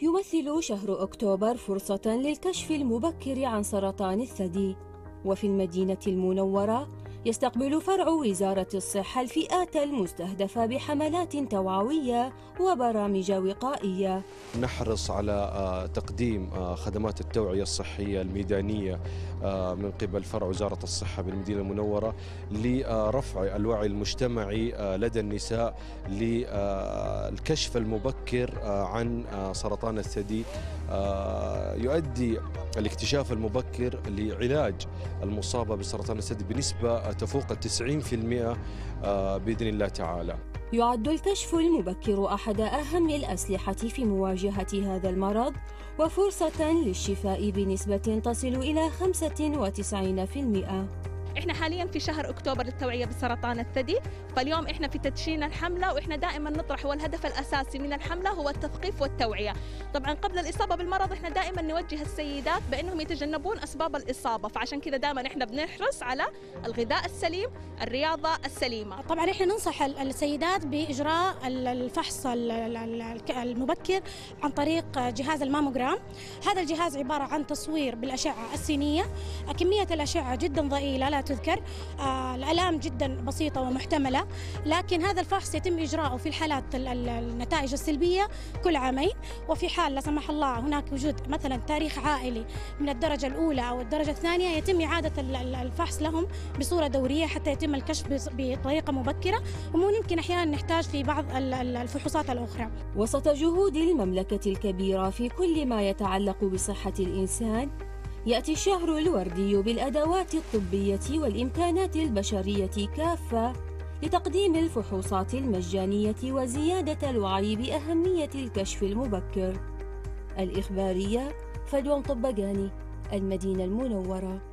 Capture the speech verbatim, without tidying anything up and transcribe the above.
يمثل شهر أكتوبر فرصة للكشف المبكر عن سرطان الثدي، وفي المدينة المنورة يستقبل فرع وزارة الصحة الفئات المستهدفة بحملات توعوية وبرامج وقائية. نحرص على تقديم خدمات التوعية الصحية الميدانية من قبل فرع وزارة الصحة بالمدينة المنورة لرفع الوعي المجتمعي لدى النساء للكشف المبكر عن سرطان الثدي. يؤدي الاكتشاف المبكر لعلاج المصابة بسرطان الثدي بنسبة تفوق التسعين في المئة بإذن الله تعالى. يعد الكشف المبكر أحد أهم الأسلحة في مواجهة هذا المرض، وفرصة للشفاء بنسبة تصل إلى خمسة وتسعين بالمئة. احنا حاليا في شهر اكتوبر للتوعيه بسرطان الثدي، فاليوم احنا في تدشين الحمله، واحنا دائما نطرح والهدف الاساسي من الحمله هو التثقيف والتوعيه. طبعا قبل الاصابه بالمرض احنا دائما نوجه السيدات بانهم يتجنبون اسباب الاصابه، فعشان كذا دائما احنا بنحرص على الغذاء السليم، الرياضه السليمه. طبعا احنا ننصح السيدات باجراء الفحص المبكر عن طريق جهاز الماموجرام. هذا الجهاز عباره عن تصوير بالاشعه السينيه، كميه الاشعه جدا ضئيله لا تذكر، آه الآلام جدا بسيطة ومحتملة، لكن هذا الفحص يتم إجراءه في الحالات النتائج السلبية كل عامين، وفي حال لا سمح الله هناك وجود مثلا تاريخ عائلي من الدرجة الأولى أو الدرجة الثانية يتم إعادة الفحص لهم بصورة دورية حتى يتم الكشف بطريقة مبكرة، وممكن أحيانا نحتاج في بعض الفحوصات الأخرى. وسط جهود المملكة الكبيرة في كل ما يتعلق بصحة الإنسان، يأتي الشهر الوردي بالأدوات الطبية والإمكانات البشرية كافة لتقديم الفحوصات المجانية وزيادة الوعي بأهمية الكشف المبكر. الإخبارية فدوى طبقاني، المدينة المنورة.